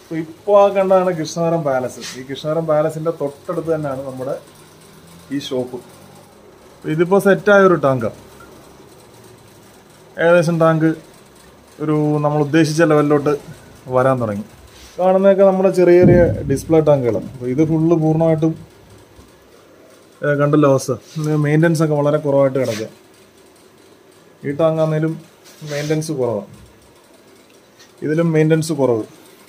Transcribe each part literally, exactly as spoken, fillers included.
ഇപ്പോൾ ആ കണ്ടാണ് കൃഷ്ണവരം പാലസ്. ഈ കൃഷ്ണവരം പാലസിന്റെ തൊട്ടടുത്ത് തന്നെയാണ് നമ്മുടെ ഈ ഷോപ്പ്. ഇതിപ്പോൾ സെറ്റായ ഒരു ടാങ്കാണ്. ഏകദേശം ടാങ്ക് ഒരു നമ്മൾ ഉദ്ദേശിച്ച ലെവലിലോട്ട് വരാൻ തുടങ്ങി. കാണുന്നതൊക്കെ നമ്മുടെ ചെറിയ ചെറിയ ഡിസ്പ്ലേ ടാങ്കുകളാണ്. അപ്പോൾ ഇത് ഫുള്ള് പൂർണ്ണമായിട്ടും കണ്ടല്ലോ അവസ്ഥ. മെയിൻ്റനൻസ് ഒക്കെ വളരെ കുറവായിട്ട് കിടക്കുക. ഈ ടാങ്കാന്നേലും മെയിൻ്റനൻസ് കുറവാണ്, ഇതിലും മെയിൻ്റനൻസ് കുറവ്.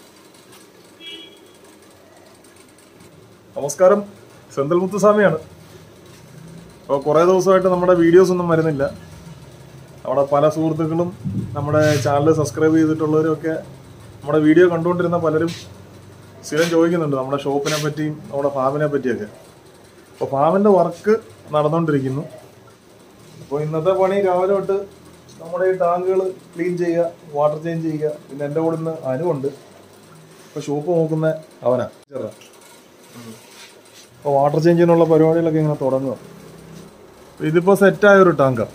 നമസ്കാരം, സെന്തൽ മുത്തുസ്വാമിയാണ്. അപ്പോൾ കുറേ ദിവസമായിട്ട് നമ്മുടെ വീഡിയോസ് ഒന്നും വരുന്നില്ല. നമ്മുടെ പല സുഹൃത്തുക്കളും നമ്മുടെ ചാനൽ സബ്സ്ക്രൈബ് ചെയ്തിട്ടുള്ളവരും ഒക്കെ നമ്മുടെ വീഡിയോ കണ്ടുകൊണ്ടിരുന്ന പലരും സ്ഥിരം ചോദിക്കുന്നുണ്ട് നമ്മുടെ ഷോപ്പിനെ പറ്റിയും നമ്മുടെ ഫാമിനെ പറ്റിയൊക്കെ. അപ്പോൾ ഫാമിൻ്റെ വർക്ക് നടന്നുകൊണ്ടിരിക്കുന്നു. അപ്പോൾ ഇന്നത്തെ പണി രാവിലെ തൊട്ട് നമ്മുടെ ഈ ടാങ്കുകൾ ക്ലീൻ ചെയ്യുക, വാട്ടർ ചേഞ്ച് ചെയ്യുക. പിന്നെ എൻ്റെ കൂടെ ഇന്ന് അനുവുണ്ട്. ഇപ്പോൾ ഷോപ്പ് നോക്കുന്ന അവനാ ചെറുതാ. അപ്പോൾ വാട്ടർ ചേഞ്ചിനുള്ള പരിപാടികളൊക്കെ ഇങ്ങനെ തുടങ്ങുക. ഇതിപ്പോൾ സെറ്റായ ഒരു ടാങ്കാണ്.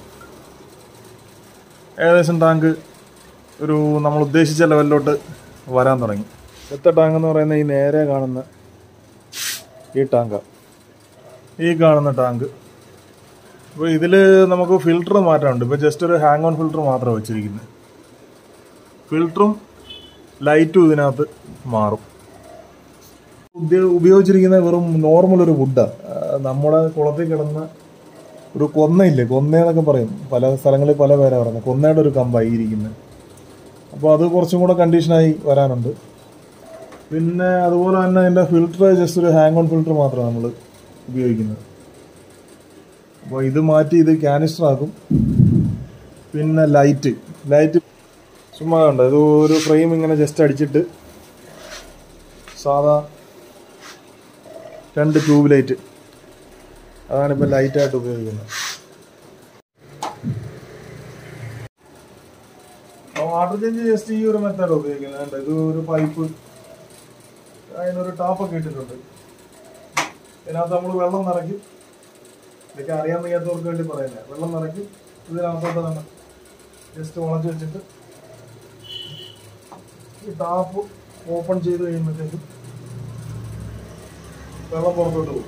ഏകദേശം ടാങ്ക് ഒരു നമ്മൾ ഉദ്ദേശിച്ച ലെവലിലോട്ട് വരാൻ തുടങ്ങി. എത്ത ടാങ്ക് എന്ന് പറയുന്നത് ഈ നേരെ കാണുന്ന ഈ ടാങ്കാണ്. ഈ കാണുന്ന ടാങ്ക്. അപ്പോൾ ഇതിൽ നമുക്ക് ഫിൽറ്റർ മാറ്റാനുണ്ട്. ഇപ്പോൾ ജസ്റ്റ് ഒരു ഹാങ് ഓൺ ഫിൽറ്റർ മാത്രമാണ് വെച്ചിരിക്കുന്നത്. ഫിൽറ്ററും ലൈറ്റും ഇതിനകത്ത് മാറും. ഉപയോഗിച്ചിരിക്കുന്ന വെറും നോർമൽ ഒരു വുഡാണ്. നമ്മുടെ കുളത്തിൽ കിടന്ന ഒരു കൊന്നയില്ലേ, കൊന്നയെന്നൊക്കെ പറയും, പല സ്ഥലങ്ങളിൽ പല പേരാണ് പറയുന്നത്. കൊന്നയുടെ ഒരു കമ്പായി ഇരിക്കുന്നത്. അപ്പോൾ അത് കുറച്ചും കൂടെ കണ്ടീഷനായി വരാനുണ്ട്. പിന്നെ അതുപോലെ തന്നെ അതിൻ്റെ ഫിൽറ്റർ ജസ്റ്റ് ഒരു ഹാങ് ഓൺ ഫിൽറ്റർ മാത്രമാണ് നമ്മൾ ഉപയോഗിക്കുന്നത്. അപ്പോൾ ഇത് മാറ്റി ഇത് കാനിസ്റ്റർ ആക്കും. പിന്നെ ലൈറ്റ് ലൈറ്റ് ചുമ്മാ കണ്ടോ, ഇത് ഒരു ഫ്രെയിം ഇങ്ങനെ ജസ്റ്റ് അടിച്ചിട്ട് സാധാ രണ്ട് ട്യൂബ് ലൈറ്റ്, അതാണിപ്പോൾ ലൈറ്റായിട്ട് ഉപയോഗിക്കുന്നത്. വാട്ടർ ചേഞ്ച് ജസ്റ്റ് ഈ ഒരു മെത്തേഡ് ഉപയോഗിക്കുന്നത്. ഇത് ഒരു പൈപ്പ്, അതിനൊരു ടാപ്പൊക്കെ ഇട്ടിട്ടുണ്ട്. ഇതിനകത്ത് നമ്മൾ വെള്ളം നിറയ്ക്കും. ഇതൊക്കെ അറിയാൻ വയ്യാത്തവർക്ക് വേണ്ടി പറയുന്നത്. വെള്ളം നിറയ്ക്കും, ഇതിനകത്തോട്ട് തന്നെ ജസ്റ്റ് വളച്ച് വെച്ചിട്ട് ഈ ടാപ്പ് ഓപ്പൺ ചെയ്ത് കഴിയുമ്പോഴത്തേക്കും വെള്ളം പുറത്തോട്ട് പോകും.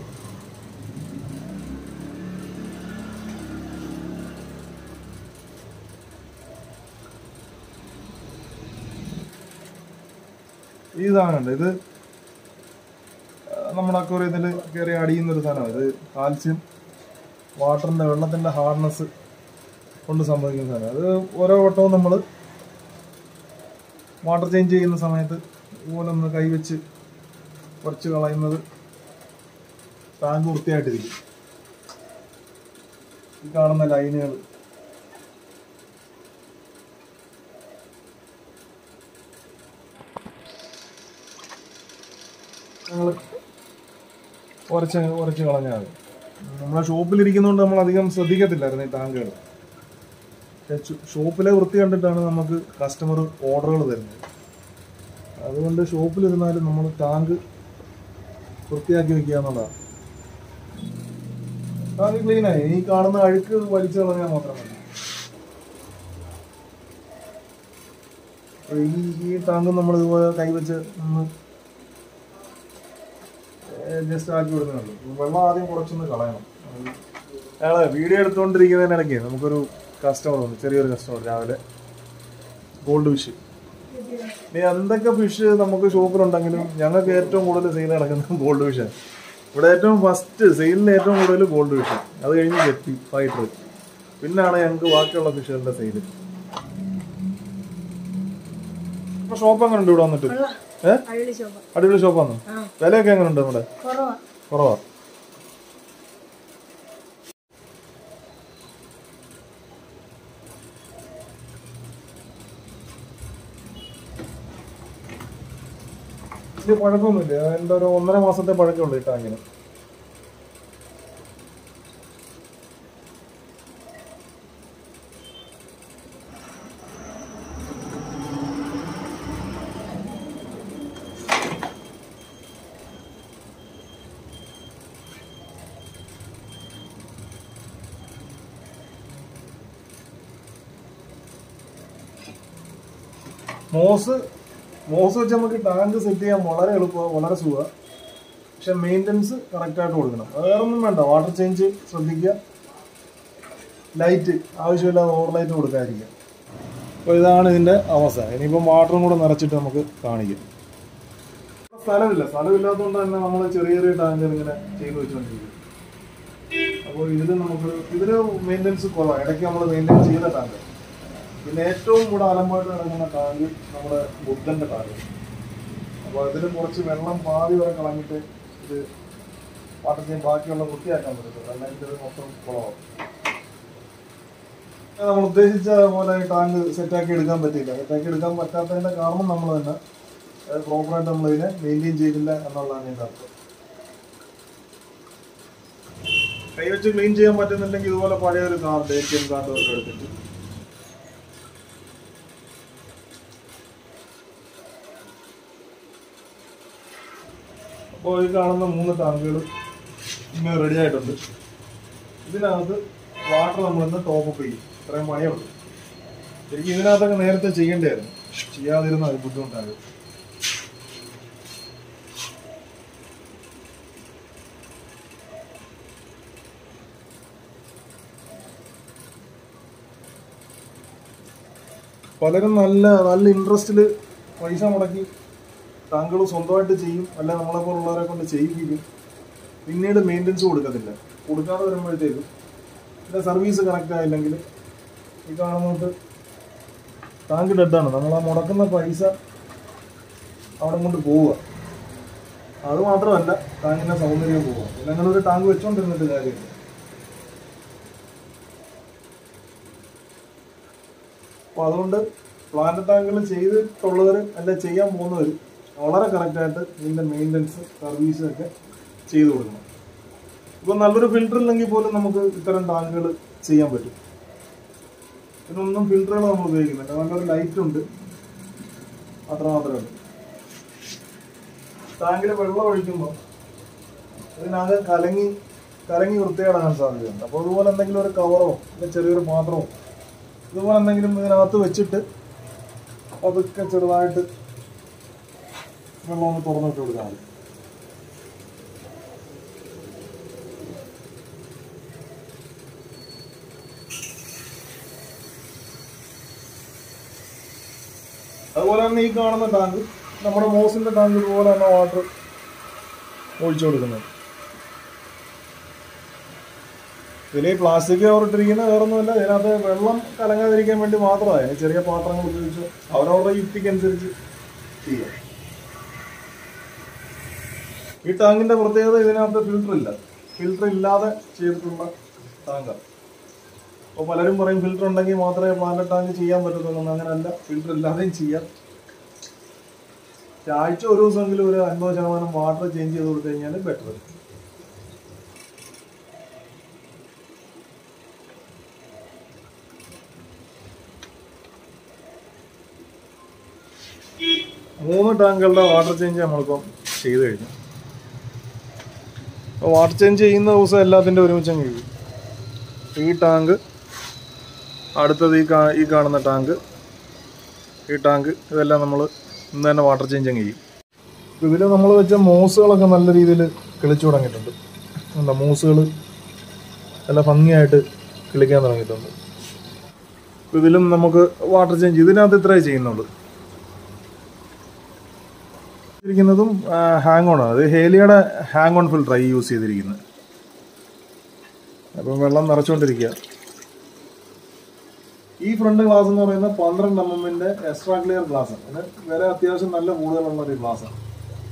ഈ സാധനമുണ്ട്, ഇത് നമ്മുടെ അക്വേറിയത്തിൽ കയറി അടിയുന്നൊരു സാധനമാണ്. ഇത് കാൽസ്യം വാട്ടറിൻ്റെ വെള്ളത്തിൻ്റെ ഹാർഡ്നെസ് കൊണ്ട് സംഭവിക്കുന്ന സാധനം. അത് ഓരോ വട്ടവും നമ്മൾ വാട്ടർ ചേഞ്ച് ചെയ്യുന്ന സമയത്ത് ഇതുപോലെ ഒന്ന് കൈവച്ച് കുറച്ച് കളയുന്നത് ടാങ്ക് വൃത്തിയായിട്ടിരിക്കും. ഈ കാണുന്ന ലൈനുകൾ ഞങ്ങൾ ഉരച്ച് ഉരച്ച് കളഞ്ഞാൽ മതി. നമ്മളെ ഷോപ്പിലിരിക്കുന്നതുകൊണ്ട് നമ്മൾ അധികം ശ്രദ്ധിക്കത്തില്ലായിരുന്നു ഈ ടാങ്കുകൾ. ഷോപ്പിലെ വൃത്തി കണ്ടിട്ടാണ് നമുക്ക് കസ്റ്റമർ ഓർഡറുകൾ തരുന്നത്. അതുകൊണ്ട് ഷോപ്പിലിരുന്നാലും നമ്മൾ ടാങ്ക് വൃത്തിയാക്കി വെക്കുക എന്നുള്ളതാണ്. ടാങ്ക് ക്ലീനായി. ഈ കാണുന്ന അഴുക്ക് വലിച്ചു കളഞ്ഞാൽ മാത്രം മതി. ഈ ഈ ടാങ്ക് നമ്മൾ ഇതുപോലെ കൈവച്ച് ഒന്ന് ജസ്റ്റ് ആക്കി വിടുന്നുള്ളൂ. വെള്ളം ആദ്യം കുറച്ചൊന്ന് കളയണം. ഞങ്ങളെ വീഡിയോ എടുത്തുകൊണ്ടിരിക്കുന്നതിനിടയ്ക്ക് നമുക്കൊരു കസ്റ്റമർ ഉണ്ട്, ചെറിയൊരു കസ്റ്റമർ. രാവിലെ ഗോൾഡ് ഫിഷ്. ഇനി എന്തൊക്കെ ഫിഷ് നമുക്ക് ഷോപ്പിലുണ്ടെങ്കിലും ഞങ്ങൾക്ക് ഏറ്റവും കൂടുതൽ സെയിൽ നടക്കുന്നത് ഗോൾഡ് ഫിഷാണ്. ഇവിടെ ഏറ്റവും ഫസ്റ്റ് സെയിലിന് ഏറ്റവും കൂടുതൽ ഗോൾഡ് ഫിഷ്, അത് കഴിഞ്ഞ് ഗപ്പി, ഫൈറ്റർ, പിന്നാണ് ഞങ്ങൾക്ക് ബാക്കിയുള്ള ഫിഷുകളുടെ സെയിൽ. ഇപ്പൊ ഷോപ്പ് എങ്ങനെ ഉണ്ട് ഇവിടെ വന്നിട്ട്? ഏഹ് അടിപൊളി ഷോപ്പാണ്. വിലയൊക്കെ എങ്ങനെ ഉണ്ട്? നമ്മുടെ കുറവാ. ഇത് പഴക്കമൊന്നുമില്ല. എൻ്റെ ഒരു ഒന്നര മാസത്തെ പഴക്കമുള്ളൂ ഈ ടാങ്കിന്. മോസ് മോസ് വെച്ച് നമുക്ക് ടാങ്ക് സെറ്റ് ചെയ്യാൻ വളരെ എളുപ്പമാണ്, വളരെ സുഖമാണ്. പക്ഷെ മെയിൻ്റനൻസ് കറക്റ്റായിട്ട് കൊടുക്കണം. വേറെ ഒന്നും വേണ്ട, വാട്ടർ ചേഞ്ച് ശ്രദ്ധിക്കുക, ലൈറ്റ് ആവശ്യമില്ലാതെ ഓവർ ലൈറ്റ് കൊടുക്കാതിരിക്കുക. അപ്പോൾ ഇതാണ് ഇതിൻ്റെ അവസ്ഥ. ഇനിയിപ്പം വാട്ടറും കൂടെ നിറച്ചിട്ട് നമുക്ക് കാണിക്കാം. സ്ഥലമില്ല, സ്ഥലമില്ലാത്തതുകൊണ്ട് തന്നെ നമ്മൾ ചെറിയ ചെറിയ ടാങ്കുകൾ ഇങ്ങനെ ചെയ്ത് വെച്ചുകൊണ്ടിരിക്കും. അപ്പോൾ ഇതിൽ നമുക്ക് ഇതിന് മെയിൻ്റനൻസ് കുറവാണ്. ഇടയ്ക്ക് നമ്മൾ മെയിൻറ്റെയിൻ ചെയ്ത ടാങ്ക്. പിന്നെ ഏറ്റവും കൂടെ അലമ്പായിട്ട് കിടക്കുന്ന ടാങ്ക് നമ്മുടെ ബുദ്ധൻ്റെ ടാങ്ക്. അപ്പോൾ അതിൽ കുറച്ച് വെള്ളം പാതി വരെ കളഞ്ഞിട്ട് ഇത് വാട്ടർ ചേഞ്ച് ബാക്കിയുള്ള വൃത്തിയാക്കാൻ പറ്റത്തുള്ളൂ, അല്ലെങ്കിൽ ഇത് മൊത്തം കുളമാവും. നമ്മൾ ഉദ്ദേശിച്ച പോലെ ടാങ്ക് സെറ്റാക്കി എടുക്കാൻ പറ്റില്ല. സെറ്റാക്കി എടുക്കാൻ പറ്റാത്തതിൻ്റെ കാരണം നമ്മൾ തന്നെ പ്രോപ്പറായിട്ട് നമ്മളിതിനെ മെയിൻറ്റെയിൻ ചെയ്തില്ല എന്നുള്ളതാണ് ഇതിൻ്റെ അർത്ഥം. കൈ വെച്ച് ക്ലീൻ ചെയ്യാൻ പറ്റുന്നുണ്ടെങ്കിൽ ഇതുപോലെ പഴയ ഒരു card, A T M card ഒക്കെ എടുത്തിട്ട് അപ്പോൾ ഈ കാണുന്ന മൂന്ന് ടാങ്കുകൾ ഇന്ന് റെഡി ആയിട്ടുണ്ട്. ഇതിനകത്ത് വാട്ടർ നമ്മളിന്ന് ടോപ്പ് അപ്പ് ചെയ്യും. ഇത്രയും പണിയുള്ളൂ. ശരിക്കും ഇതിനകത്തൊക്കെ നേരത്തെ ചെയ്യേണ്ടതായിരുന്നു, ചെയ്യാതിരുന്ന അത് ബുദ്ധിമുട്ടായത്. പലരും നല്ല നല്ല ഇൻട്രസ്റ്റിൽ പൈസ മുടക്കി ടാങ്കുകൾ സ്വന്തമായിട്ട് ചെയ്യും, അല്ല നമ്മളെ പോലുള്ളവരെ കൊണ്ട് ചെയ്യിപ്പിക്കും. പിന്നീട് മെയിൻ്റനൻസ് കൊടുക്കത്തില്ല. കൊടുക്കാതെ വരുമ്പോഴത്തേക്കും ഇതിൻ്റെ സർവീസ് കറക്റ്റ് ആയില്ലെങ്കിൽ ഈ കാണുന്നത് ടാങ്ക് ഡെഡാണ്. നമ്മൾ ആ മുടക്കുന്ന പൈസ അവിടെ കൊണ്ട് പോവുക. അത് മാത്രമല്ല ടാങ്കിൻ്റെ സൗന്ദര്യം പോവുക. ഇല്ലെങ്കിൽ ഒരു ടാങ്ക് വെച്ചുകൊണ്ടിരുന്നിട്ട് കാര്യമില്ല. അപ്പോൾ അതുകൊണ്ട് പ്ലാന്റ് ടാങ്കുകൾ ചെയ്തിട്ടുള്ളവർ അല്ല ചെയ്യാൻ പോകുന്നവർ വളരെ കറക്റ്റായിട്ട് ഇതിൻ്റെ മെയിൻ്റനൻസ് സർവീസ് ഒക്കെ ചെയ്തു കൊടുക്കണം. ഇപ്പോൾ നല്ലൊരു ഫിൽറ്റർ ഇല്ലെങ്കിൽ പോലും നമുക്ക് ഇത്തരം ടാങ്കുകൾ ചെയ്യാൻ പറ്റും. ഇതൊന്നും ഫിൽറ്ററുകൾ നമ്മൾ ഉപയോഗിക്കുന്നില്ല, നല്ലൊരു ലൈറ്റ് ഉണ്ട്, അത്ര മാത്രമേ ഉള്ളൂ. ടാങ്കിൽ വെള്ളം ഒഴിക്കുമ്പോൾ ഇതിനകത്ത് കലങ്ങി കലങ്ങി വൃത്തികേടാകാൻ സാധ്യതയുണ്ട്. അപ്പോൾ അതുപോലെ എന്തെങ്കിലും ഒരു കവറോ അല്ലെങ്കിൽ ചെറിയൊരു പാത്രമോ ഇതുപോലെ എന്തെങ്കിലും ഇതിനകത്ത് വെച്ചിട്ട് അതൊക്കെ ചെറുതായിട്ട് വെള്ളം ഒന്ന് തുറന്നിട്ട് കൊടുക്കാൻ മതി. അതുപോലെ തന്നെ ഈ കാണുന്ന ടാങ്ക് നമ്മുടെ മോസിന്റെ ടാങ്ക് ഇതുപോലെ തന്നെ വാട്ടർ ഒഴിച്ചു കൊടുക്കുന്നത്. ഇതിൽ പ്ലാസ്റ്റിക് കവർ ഇട്ടിരിക്കുന്ന വേറൊന്നുമില്ല, ഇതിനകത്ത് വെള്ളം കലങ്ങാതിരിക്കാൻ വേണ്ടി മാത്രമായി ചെറിയ പാത്രങ്ങൾ ഉപയോഗിച്ച് അവരവരുടെ യുക്തിക്കനുസരിച്ച് ചെയ്യുക. ഈ ടാങ്കിന്റെ പ്രത്യേകത ഇതിനകത്ത് ഫിൽറ്റർ ഇല്ല, ഫിൽറ്റർ ഇല്ലാതെ ചെയ്തിട്ടുള്ള ടാങ്കാണ്. അപ്പോൾ പലരും പറയും ഫിൽറ്റർ ഉണ്ടെങ്കിൽ മാത്രമേ പ്ലാന്റ് ടാങ്ക് ചെയ്യാൻ പറ്റത്തുള്ളൂ. അങ്ങനെയല്ല, ഫിൽറ്റർ ഇല്ലാതെയും ചെയ്യാം. ആഴ്ച ഒരു ദിവസമെങ്കിലും ഒരു അൻപത് ശതമാനം വാട്ടർ ചേഞ്ച് ചെയ്ത് കൊടുത്തു കഴിഞ്ഞാൽ ബെറ്റർ. മൂന്ന് ടാങ്കുകളുടെ വാട്ടർ ചേഞ്ച് നമ്മളിപ്പം ചെയ്ത് കഴിഞ്ഞു. അപ്പോൾ വാട്ടർ ചേഞ്ച് ചെയ്യുന്ന ദിവസം എല്ലാത്തിൻ്റെ ഒരുമിച്ചും കഴിയും. ഈ ടാങ്ക്, അടുത്തത് ഈ കാ ഈ കാണുന്ന ടാങ്ക്, ഈ ടാങ്ക്, ഇതെല്ലാം നമ്മൾ ഇന്ന് തന്നെ വാട്ടർ ചേഞ്ച് അങ്ങ് ചെയ്യും. ഇതിൽ നമ്മൾ വെച്ച മോസുകളൊക്കെ നല്ല രീതിയിൽ കിളിച്ചു തുടങ്ങിയിട്ടുണ്ട്. എന്താ മോസുകൾ നല്ല ഭംഗിയായിട്ട് കിളിക്കാൻ തുടങ്ങിയിട്ടുണ്ട്. ഇതിലും നമുക്ക് വാട്ടർ ചേഞ്ച് ഇതിനകത്ത് ഇത്രേ ചെയ്യുന്നുള്ളൂ. ിരിക്കുന്നതും ഹാങ് ഓൺ ആണ്. അത് ഹേലിയുടെ ഹാങ് ഓൺ ഫിൽറ്റർ ഈ യൂസ് ചെയ്തിരിക്കുന്നത്. അപ്പം വെള്ളം നിറച്ചുകൊണ്ടിരിക്കുക. ഈ ഫ്രണ്ട് ഗ്ലാസ് എന്ന് പറയുന്നത് പന്ത്രണ്ട് എം എമ്മിന്റെ എക്സ്ട്രാ ക്ലിയർ ഗ്ലാസ് ആണ്. അതിന് വില അത്യാവശ്യം നല്ല കൂടുതലുള്ള ഒരു ഗ്ലാസ് ആണ്.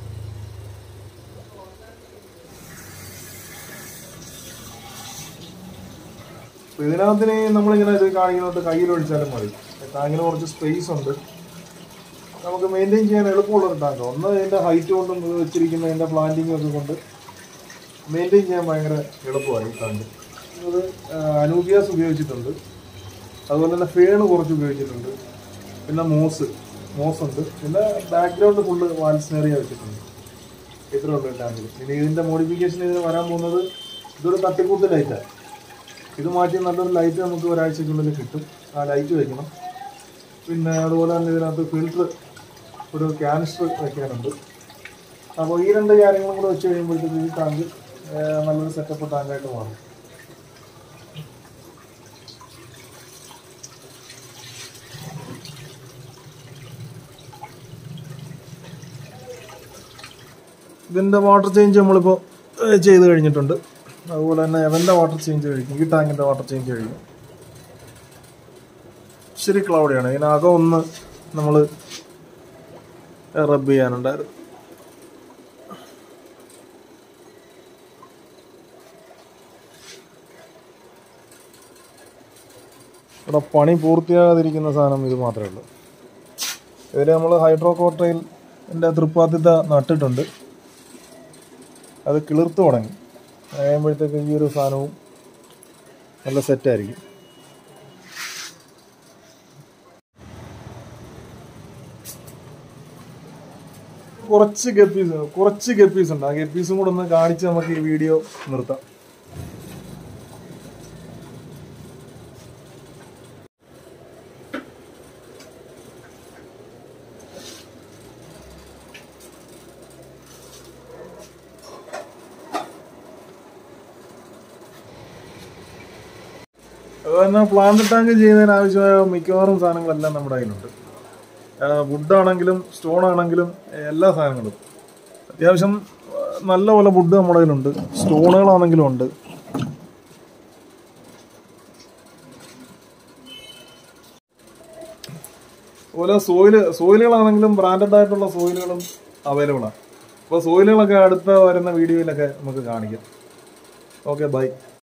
ഇതിനകത്തിന് നമ്മളിങ്ങനെ ഇത് കാണിക്കുന്നത് കയ്യിലൊഴിച്ചാലും മതി. ടാങ്കിന് കുറച്ച് സ്പേസ് ഉണ്ട്, നമുക്ക് മെയിൻറ്റെയിൻ ചെയ്യാൻ എളുപ്പമുള്ളൊരു ടാങ്ക്. ഒന്ന് ഇതിൻ്റെ ഹൈറ്റ് കൊണ്ടും വെച്ചിരിക്കുന്ന ഇതിൻ്റെ പ്ലാന്റിങ്ങും ഒക്കെ കൊണ്ട് മെയിൻറ്റെയിൻ ചെയ്യാൻ ഭയങ്കര എളുപ്പമായി ഈ ടാങ്ക്. ഇത് അനൂബിയാസ് ഉപയോഗിച്ചിട്ടുണ്ട്, അതുപോലെ തന്നെ ഫേണ് കുറച്ച് ഉപയോഗിച്ചിട്ടുണ്ട്, പിന്നെ മോസ് മോസ് ഉണ്ട്, പിന്നെ ബാക്ക്ഗ്രൗണ്ട് ഫുള്ള് വാൽസ്നേറിയ വെച്ചിട്ടുണ്ട്. ഇത്രയുണ്ട് ടാങ്കിൽ. ഇനി ഇതിൻ്റെ മോഡിഫിക്കേഷൻ ഇതിന് വരാൻ പോകുന്നത് ഇതൊരു തട്ടിക്കൂട്ട് ലൈറ്റാണ്. ഇത് മാറ്റി നല്ലൊരു ലൈറ്റ് നമുക്ക് ഒരാഴ്ചക്കുള്ളിൽ കിട്ടും. ആ ലൈറ്റ് വയ്ക്കണം. പിന്നെ അതുപോലെ തന്നെ ഇതിനകത്ത് ഫിൽറ്റർ ഒരു ക്യാനിസ്റ്റർ വെക്കാനുണ്ട്. അപ്പോൾ ഈ രണ്ട് കാര്യങ്ങളും കൂടെ വെച്ച് കഴിയുമ്പോഴത്തേക്ക് ഈ ടാങ്ക് നല്ലൊരു സെറ്റപ്പ് ടാങ്കായിട്ട് മാറും. ഇതിൻ്റെ വാട്ടർ ചേഞ്ച് നമ്മളിപ്പോൾ ചെയ്ത് കഴിഞ്ഞിട്ടുണ്ട്. അതുപോലെ തന്നെ എവൻ്റെ വാട്ടർ ചേഞ്ച് കഴിക്കും, ഈ ടാങ്കിൻ്റെ വാട്ടർ ചേഞ്ച് കഴിക്കും. ശരി ക്ലൗഡിയാണ്. ഇതിനകം ഒന്ന് നമ്മൾ റബ്ബ് ചെയ്യാനുണ്ടായിരുന്നു. ഇവിടെ പണി പൂർത്തിയാകാതിരിക്കുന്ന സാധനം ഇത് മാത്രമേ ഉള്ളൂ. ഇതിൽ നമ്മൾ ഹൈഡ്രോകോട്ടയിലിൻ്റെ തൃപ്പാത്തിത്ത നട്ടിട്ടുണ്ട്. അത് കിളിർത്ത് തുടങ്ങി കഴിയുമ്പോഴത്തേക്ക് ഈ ഒരു സാധനവും നല്ല സെറ്റായിരിക്കും. കുറച്ച് ഗപ്പീസ് കുറച്ച് ഗപ്പീസ് ഉണ്ട്. ആ ഗപ്പീസും കൂടെ ഒന്ന് കാണിച്ച് നമുക്ക് ഈ വീഡിയോ നിർത്താം. അതുതന്നെ പ്ലാന്റ് ടാങ്ക് ചെയ്യുന്നതിന് ആവശ്യമായ മിക്കവാറും സാധനങ്ങളെല്ലാം നമ്മുടെ കയ്യിലുണ്ട്. വുഡാണെങ്കിലും സ്റ്റോൺ ആണെങ്കിലും എല്ലാ സാധനങ്ങളും അത്യാവശ്യം നല്ല പോലെ വുഡ് നമ്മുടെ കയ്യിലുണ്ട്. സ്റ്റോണുകളാണെങ്കിലും ഉണ്ട്. അതുപോലെ സോയില് സോയിലുകളാണെങ്കിലും ബ്രാൻഡഡ് ആയിട്ടുള്ള സോയിലുകളും അവൈലബിൾ ആണ്. അപ്പോൾ സോയിലുകളൊക്കെ അടുത്ത വരുന്ന വീഡിയോയിലൊക്കെ നമുക്ക് കാണിക്കാം. Okay, by.